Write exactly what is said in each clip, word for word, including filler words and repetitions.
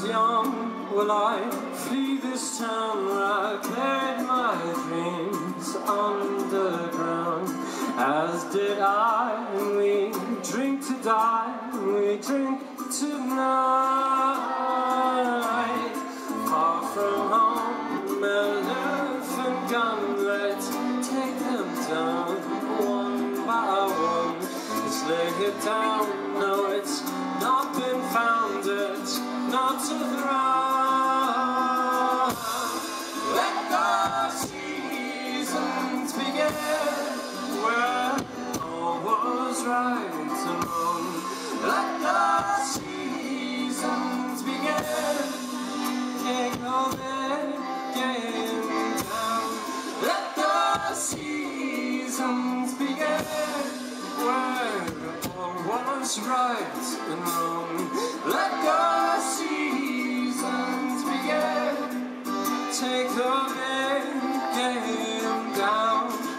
young, will I flee this town where I played my dreams underground? As did I, and we drink to die, and we drink tonight. Far from home, elephant gun, let's take them down one by one. Let's lay it down, no, it's not been found, it's not to throw. Let the seasons begin, where all was right and wrong. Let the seasons begin, take all their game down. Let the seasons begin, where all was right and wrong. Let the seasons begin, take the big game down.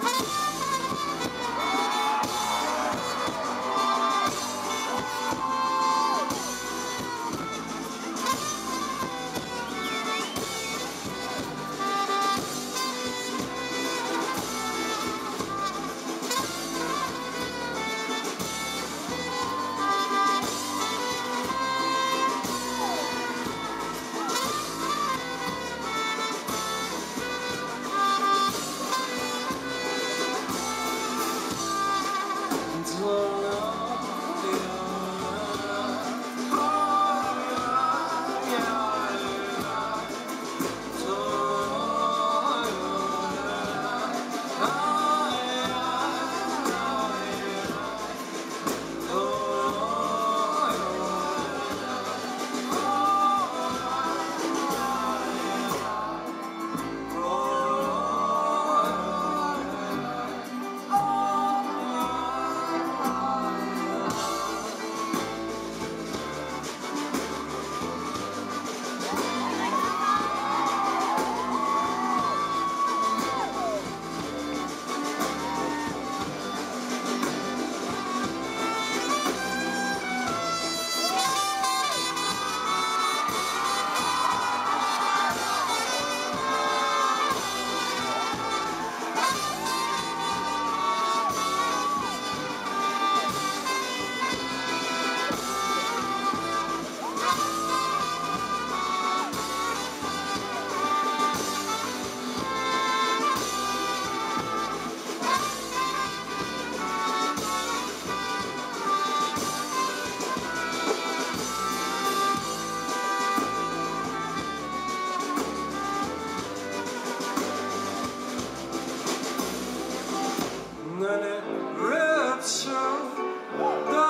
And it rips through the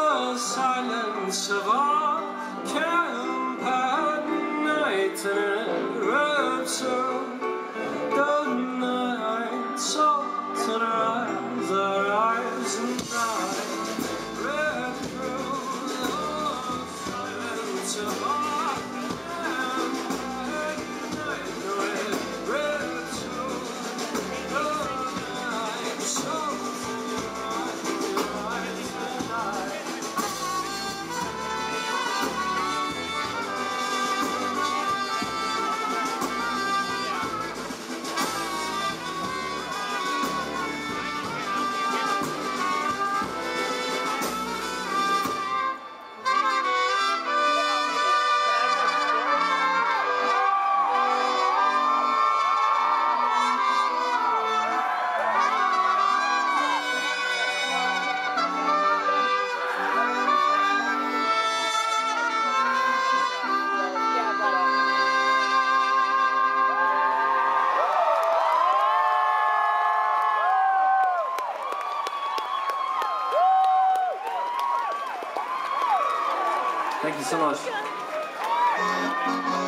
silence of our camp at night, and it rips through the night, salt and rise, our eyes and bright. Rip through the silence of our camp at night, and it rips through the night, salt. Thank you so much.